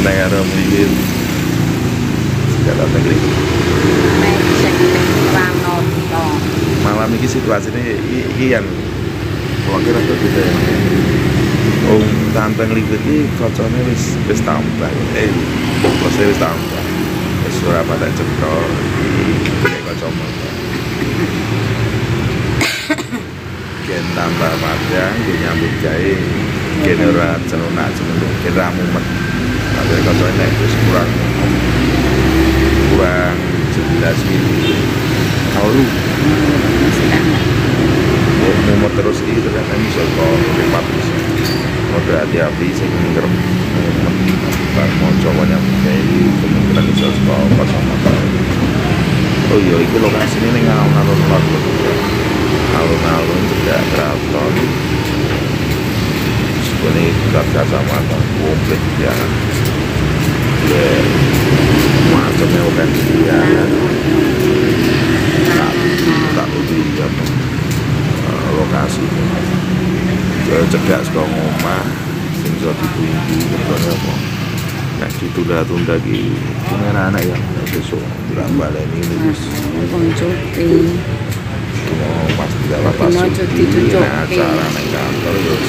karo mriki segala negeri. Malam ini situasinya iki yang kula kira berbeda ya. Tantang liwet iki kocone wis tambah. Kocone wis tambah. Wis ora pada cetha iki kacamata. Gen tambah padang nyambut gawe gen ora celunak-celuk gen ra mumet. Tapi kocone wis kurang jelas gitu. Kalau mumet terus iki ternyata iso kok cepat bisa. Mode hati-hati sing ngerem bar moco nyambut gawe kemungkinan iso kok kacamata. Oh iya, iki lokasine ning alun-alun Lor. Alun-alun cedak keraton. Sebenarnya kacamata komplit ya. Ya, macamnya bukan dia. Tak lebih apa lokasi. Cedak saka omah sing iso ditunggu terus apa. Nek ditunda-tunda iki anak ya besok bilang baleni wis cuti. Mau pas tidak lepas cuti acara nang kantor terus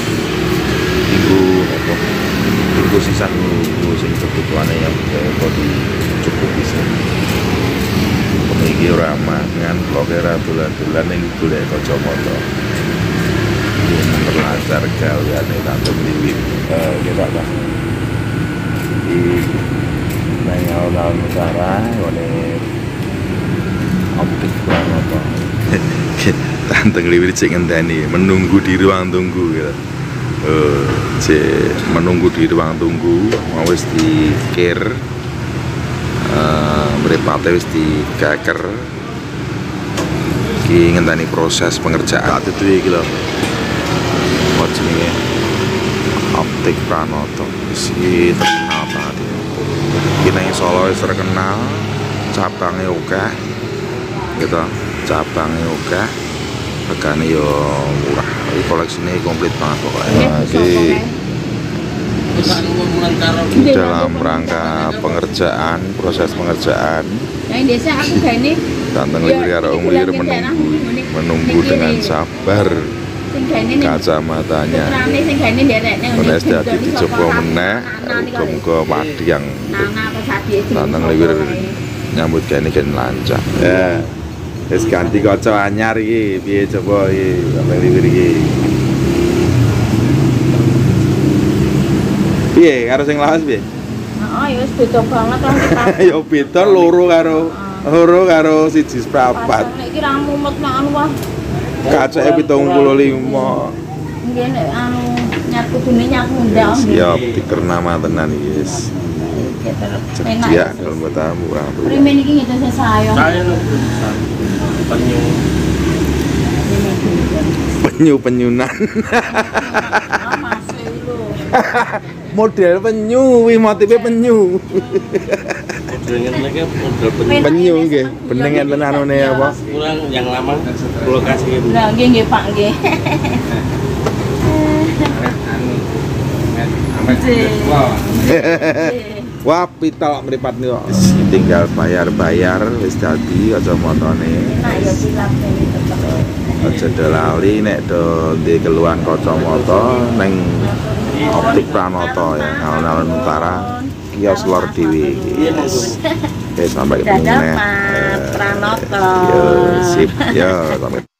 minggu sisa minggu sing kebutuhane yang kok dicukupi sih. Iki ora mangan kok kira dolan-dolan ning golek kacamata. Memperlancar gaweane Tante Liwit. Kita apa? Di alun-alun utara ngene Optik Pranoto. Tante Liwit sing ngenteni menunggu di ruang tunggu gitu. Menunggu di ruang tunggu mau wis dikir mripate wis digaker iki ngenteni proses pengerjaan itu iki lho apa jenenge Optik Pranoto iki terkenal banget iki nang Solo wis terkenal cabangnya akeh gitu cabangnya akeh regane yo murah iki koleksine komplit banget pokoknya dalam rangka pengerjaan proses pengerjaan Tante Liwit karo Om Lir menunggu dengan sabar kacamatanya menes dadi dicoba meneh muga-muga padi yang Tante Liwit nyambut gawe gen lancar ya wis ganti kaca anyar iki piye coba iki Tante Liwit iki piye karo sing lawas piye? Heeh, ya wis beda banget lah. Ya beda loro karo siji seprapat. Nek iki ra mumet nek anu wah. Kacake 75. Nggih nek anu nyatu kudune nyaku ndang. Siap dikerna tenan iki wis. Enak ya kalau buat tamu orang tuh. Primen iki ngeten sing sayang. Saya Penyu-penyunan. Model penyu, wih motifnya penyu. Penyu nggih, bening enten anune apa? Kurang yang lama lokasi itu. Lah nggih Pak nggih. Wah, pitol mripat niku. Tinggal bayar-bayar wis dadi kacamatane. Nah, ya silapne Aja lali nek do ndek keluhan kacamata ning Optik Pranoto ya, alun-alun utara, kios Lor Dewi. Yes. Oke, sampai ketemu. Pranoto. Yo, sip, yo, sampai